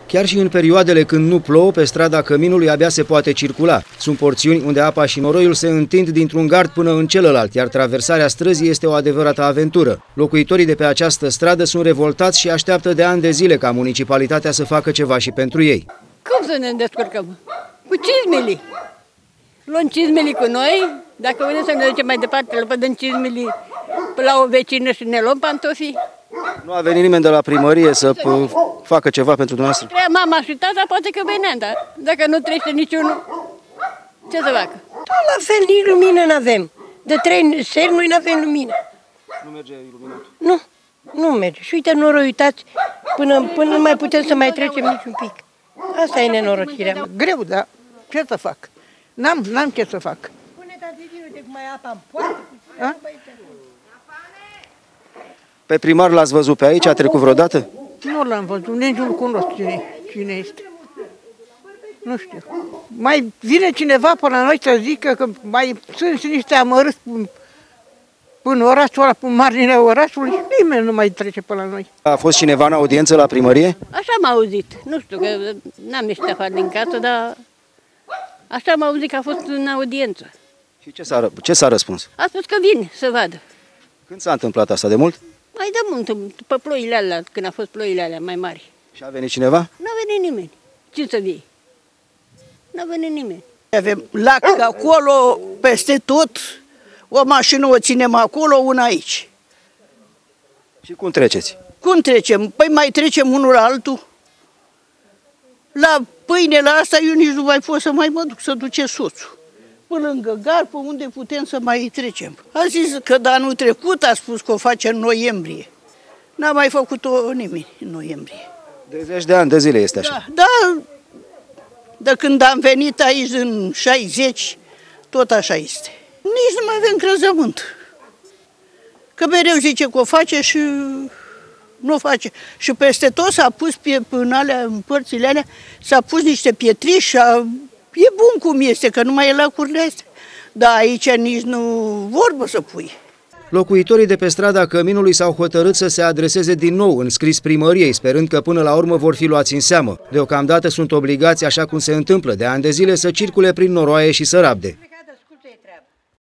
Chiar și în perioadele când nu plouă, pe strada Căminului abia se poate circula. Sunt porțiuni unde apa și noroiul se întind dintr-un gard până în celălalt, iar traversarea străzii este o adevărată aventură. Locuitorii de pe această stradă sunt revoltați și așteaptă de ani de zile ca municipalitatea să facă ceva și pentru ei. Cum să ne descurcăm? Cu cizmele. Luăm cizmele cu noi, dacă vrem să ne ducem mai departe, le dăm cizmele la o vecină și ne luăm pantofii. Nu a venit nimeni de la primărie să facă ceva pentru dumneavoastră? Treia mama și tata poate că veneam, dar dacă nu trece niciunul, ce să facă? Tot la fel, nici lumină n-avem. De 3 seri noi n-avem lumină. Nu merge iluminatul? Nu merge. Și uite, noroi, uitați, până nu mai putem să mai trecem niciun pic. Asta e nenorocirea. Greu, dar ce să fac? N-am ce să fac. Pune, tati, uite cum mai apa în poartă. Pe primar l-ați văzut pe aici? A trecut vreodată? Nu l-am văzut, nici nu cunosc cine este. Nu știu. Mai vine cineva până la noi să zică că mai sunt și niște amărâți până orașul ăla, până marginea orașului, nimeni nu mai trece până la noi. A fost cineva în audiență la primărie? Așa am auzit. Nu știu, că n-am ieșit afară din casă, dar așa am auzit că a fost în audiență. Și ce s-a răspuns? A spus că vine să vadă. Când s-a întâmplat asta? De mult? Mai de mult, după ploile alea, când a fost ploile alea mai mari. Și a venit cineva? N-a venit nimeni. Ce să vii? N-a venit nimeni. Avem lac acolo, peste tot, o mașină o ținem acolo, una aici. Și cum treceți? Cum trecem? Păi mai trecem unul la altul. La pâine, la asta, eu nici nu mai pot să mai mă duc, să duce soțul. Până lângă gar, pe unde putem să mai trecem. A zis că de anul trecut a spus că o face în noiembrie. N-a mai făcut-o nimeni în noiembrie. De zeci de ani de zile este așa. Da, de când am venit aici în 60, tot așa este. Nici nu mai avem crezământ. Că mereu zice că o face și nu o face. Și peste tot s-a pus în părțile alea, s-a pus niște pietriși. E bun cum este, că nu mai e lacurile astea. Dar aici nici nu vorbă să pui. Locuitorii de pe strada Căminului s-au hotărât să se adreseze din nou în scris primăriei, sperând că până la urmă vor fi luați în seamă. Deocamdată sunt obligați, așa cum se întâmplă de ani de zile, să circule prin noroaie și să rabde.